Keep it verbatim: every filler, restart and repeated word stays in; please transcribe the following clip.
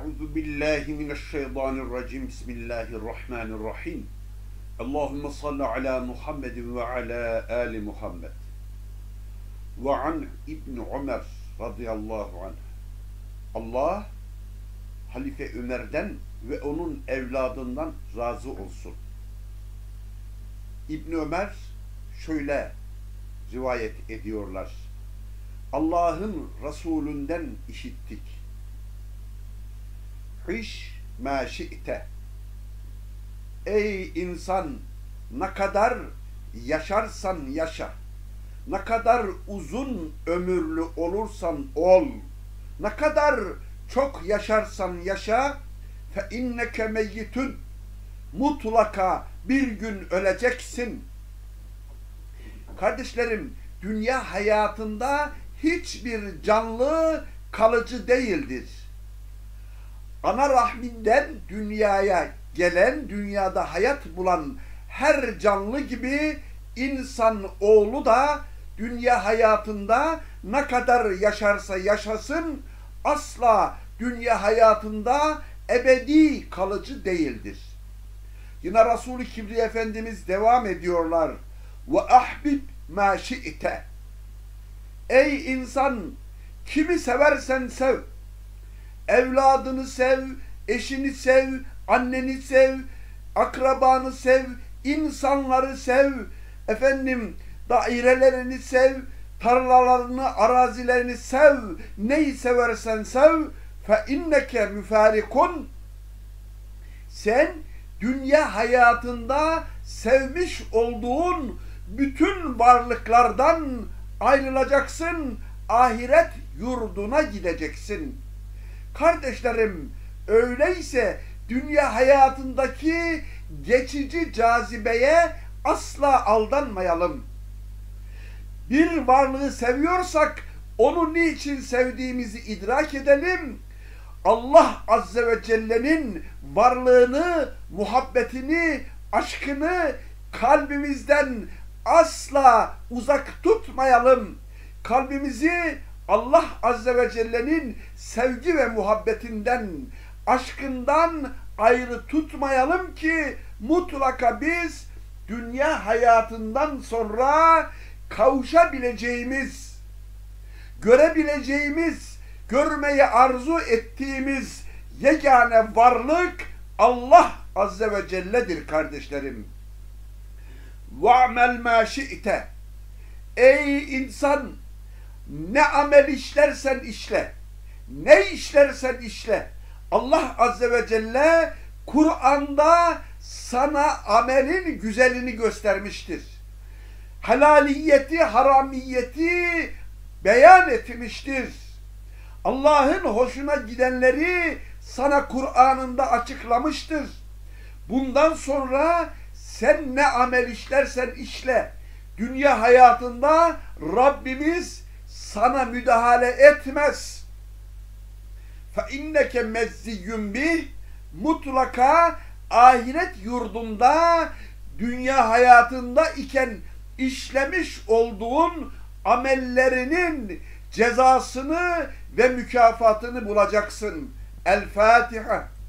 Euzu billahi mineşşeytanirracim. Bismillahirrahmanirrahim. Allahumme salli ala Muhammedin ve ala ali Muhammed. Ve an İbn Ömer radıyallahu anh. Allah Halife Ömer'den ve onun evladından razı olsun. İbn Ömer şöyle rivayet ediyorlar. Allah'ın Resulünden işittik. Hiş ma şi'te. Ey insan, ne kadar yaşarsan yaşa, ne kadar uzun ömürlü olursan ol, ne kadar çok yaşarsan yaşa, fe inneke meyyitun, mutlaka bir gün öleceksin. Kardeşlerim, dünya hayatında hiçbir canlı kalıcı değildir. Ana rahminden dünyaya gelen, dünyada hayat bulan her canlı gibi insan oğlu da dünya hayatında ne kadar yaşarsa yaşasın asla dünya hayatında ebedi kalıcı değildir. Yine Resul-i Kibriya Efendimiz devam ediyorlar. Ve ahbib ma şi'te. Ey insan, kimi seversen sev. Evladını sev, eşini sev, anneni sev, akrabanı sev, insanları sev, efendim dairelerini sev, tarlalarını, arazilerini sev, neyi seversen sev, fe inneke müfarikun. Sen dünya hayatında sevmiş olduğun bütün varlıklardan ayrılacaksın, ahiret yurduna gideceksin. Kardeşlerim, öyleyse dünya hayatındaki geçici cazibeye asla aldanmayalım. Bir varlığı seviyorsak onu niçin sevdiğimizi idrak edelim. Allah Azze ve Celle'nin varlığını, muhabbetini, aşkını kalbimizden asla uzak tutmayalım. Kalbimizi Allah Azze ve Celle'nin sevgi ve muhabbetinden, aşkından ayrı tutmayalım ki mutlaka biz dünya hayatından sonra kavuşabileceğimiz, görebileceğimiz, görmeyi arzu ettiğimiz yegane varlık Allah Azze ve Celle'dir kardeşlerim. وَعْمَلْ مَا شِئْتَ. Ey insan, ne amel işlersen işle, ne işlersen işle. Allah Azze ve Celle Kur'an'da sana amelin güzelini göstermiştir. Helaliyeti, haramiyeti beyan etmiştir. Allah'ın hoşuna gidenleri sana Kur'an'ında açıklamıştır. Bundan sonra sen ne amel işlersen işle. Dünya hayatında Rabbimiz sana müdahale etmez. فَاِنَّكَ مَزِّيٌّ بِهِ. Mutlaka ahiret yurdunda dünya hayatında iken işlemiş olduğun amellerinin cezasını ve mükafatını bulacaksın. El Fatiha.